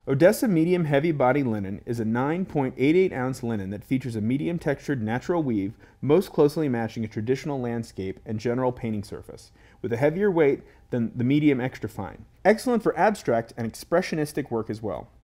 Odessa medium heavy body linen is a 9.88 ounce linen that features a medium textured natural weave, most closely matching a traditional landscape and general painting surface, with a heavier weight than the medium extra fine. Excellent for abstract and expressionistic work as well.